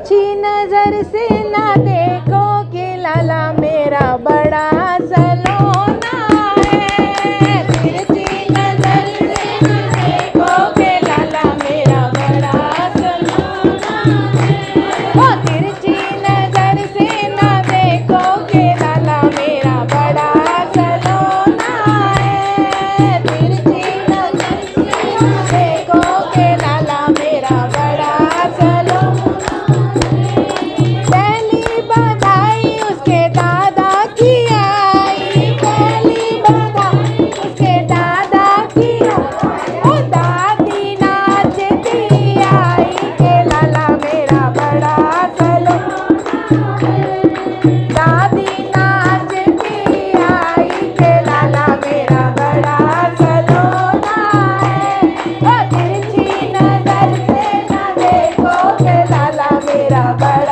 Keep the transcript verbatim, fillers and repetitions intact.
तिरछी नजर से ना देखो कि लाला मेरा बड़ा सलोना है। तिरछी नजर से ना देखो कि लाला मेरा बड़ा सलोना है। ओ तिरछी नजर से ना देखो कि लाला मेरा बड़ा सलोना है। तिरछी नजर से ना देखो कि लाला मेरा बड़ा सलोना। पहली बधाई उसके दादा की आई, पहली बधाई उसके दादा की आई। ओ दादी नाचती आई के लाला मेरा बड़ा सलोना। दादी नाचती आई के लाला मेरा बड़ा सलोना है। ओ तिरछी नजर से ना देखो के लाला मेरा बड़ा